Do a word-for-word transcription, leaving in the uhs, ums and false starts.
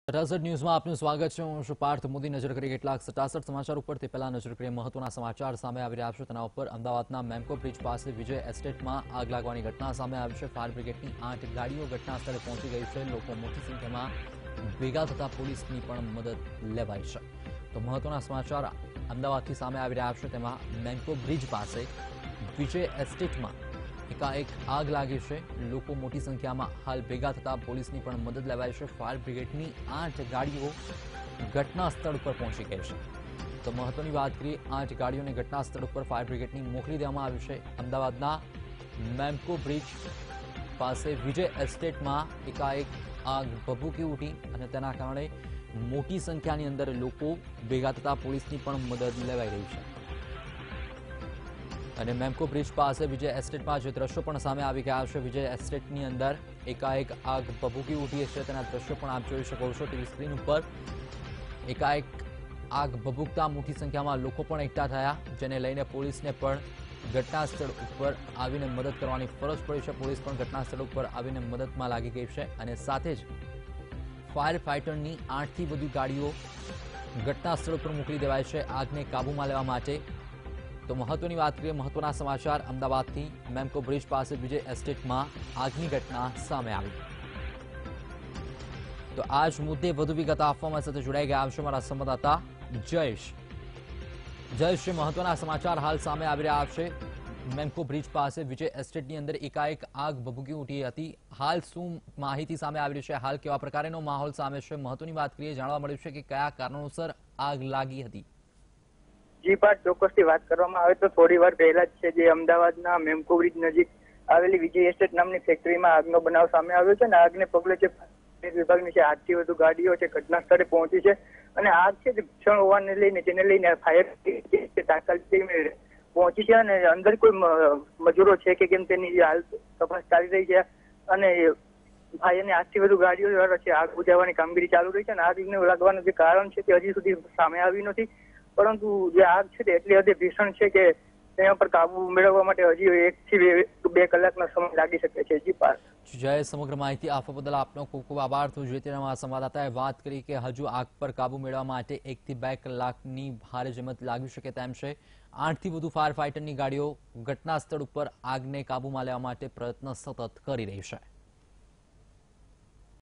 રસદ ન્યૂઝમાં આપનું સ્વાગત છે। હું છું પાર્થ મોદી। નજર કરીએ કેટલાક સટાસટ સમાચાર ઉપર। તે પહેલા નજર કરીએ મહત્વના સમાચાર સામે આવી રહ્યા છે તેના ઉપર। અમદાવાદના મેમકો બ્રિજ પાસે વિજય એસ્ટેટમાં આગ લાગવાની ઘટના સામે આવી છે। ફાયર બ્રિગેડની આઠ ગાડીઓ ઘટના સ્થળે પહોંચી ગઈ છે। લોકો મોટી સંખ્યામાં ભેગા થતા પોલીસની પણ મદદ લેવાઈ છે। તો મહત્વના સમાચાર અમદાવાદથી સામે આવી રહ્યા છે। તેમાં મેમકો બ્રિજ પાસે વિજય એસ્ટેટમાં એકાએક આગ લાગી છે। લોકો મોટી સંખ્યામાં હાલ ભેગા થતા પોલીસની પણ મદદ લેવાઈ છે। ફાયર બ્રિગેડની આઠ ગાડીઓ ઘટના સ્થળ ઉપર પહોંચી ગઈ છે। તો મહત્વની વાત કરીએ, આઠ ગાડીઓને ઘટના સ્થળ ઉપર ફાયર બ્રિગેડની મોકલી દેવામાં આવી છે। અમદાવાદના મેમકો બ્રિજ પાસે વિજય એસ્ટેટમાં એકાએક આગ ભભૂકી ઉઠી અને તેના કારણે મોટી સંખ્યાની અંદર લોકો ભેગા થતા પોલીસની પણ મદદ લેવાઈ રહી છે। અને મેમકો બ્રિજ પાસે વિજય એસ્ટેટમાં જે દ્રશ્યો પણ સામે આવી ગયા છે। વિજય એસ્ટેટની અંદર એકાએક આગ ભભૂકી ઉઠી છે તેના દ્રશ્યો પણ આપ જોઈ શકો છો ટીવી સ્ક્રીન ઉપર। એકાએક આગ ભભૂકતા મોટી સંખ્યામાં લોકો પણ એકઠા થયા, જેને લઈને પોલીસને પણ ઘટના સ્થળ ઉપર આવીને મદદ કરવાની ફરજ પડી છે। પોલીસ પણ ઘટના સ્થળ ઉપર આવીને મદદમાં લાગી ગઈ છે અને સાથે જ ફાયર ફાઇટરની આઠથી વધુ ગાડીઓ ઘટના સ્થળ ઉપર મોકલી દેવાય છે આગને કાબૂમાં લેવા માટે। તો મહત્વની વાત કરીએ, મહત્વના સમાચાર અમદાવાદથી મેમકો બ્રિજ પાસે વિજય એસ્ટેટમાં આગની ઘટના સામે આવી। તો આ જ મુદ્દે વધુ વિગત આપવા મારી સાથે જોડાઈ ગયા છે મારા સંવાદદાતા જયેશ। જયેશ, મહત્વના સમાચાર હાલ સામે આવી રહ્યા છે। મેમકો બ્રિજ પાસે વિજય એસ્ટેટની અંદર એકાએક આગ ભભૂકી ઉઠી હતી। હાલ શું માહિતી સામે આવી રહી છે? હાલ કેવા પ્રકારનો માહોલ સામે છે? મહત્વની વાત કરીએ, જાણવા મળ્યું છે કે કયા કારણોસર આગ લાગી હતી? જી પાર્થ, ચોક્કસથી વાત કરવામાં આવે તો થોડી વાર પહેલા જ છે જે અમદાવાદના મેમકો બ્રિજ નજીક આવેલી વિજય એસ્ટેટ નામની ફેક્ટરીમાં આગનો બનાવ સામે આવ્યો છે અને આગને પગલે જે વિભાગની છે આઠથી વધુ ગાડીઓ છે ઘટના સ્થળે પહોંચી છે અને આગ છે જે ભીષણ હોવાને લઈને જેને લઈને ફાયર તાત્કાલિક પહોંચી છે અને અંદર કોઈ મજૂરો છે કે કેમ તેની હાલ તપાસ ચાલી રહી છે અને ફાયરની આઠથી વધુ ગાડીઓ દ્વારા છે આગ બુઝાવવાની કામગીરી ચાલુ રહી છે અને આગ લાગવાનું જે કારણ છે તે હજી સુધી સામે આવ્યું નથી, પરંતુ જે આગ છે તે એટલી હદે ભીષણ છે કે તેના પર કાબુ મેળવવા માટે હજી એક થી બે કલાકનો સમય લાગી શકે છે। જી પાર્થ, જય, સમગ્ર માહિતી આપવા બદલ આપનો ખૂબ ખૂબ આભાર। તો જે તેના સંવાદદાતાએ વાત કરી કે હજુ આગ પર કાબુ મેળવવા માટે એક થી બે કલાકની ભારે જહેમત લાગી શકે તેમ છે। આઠથી વધુ ફાયર ફાઇટરની ગાડીઓ ઘટના સ્થળ ઉપર આગને કાબૂમાં લેવા માટે પ્રયત્ન સતત કરી રહી છે।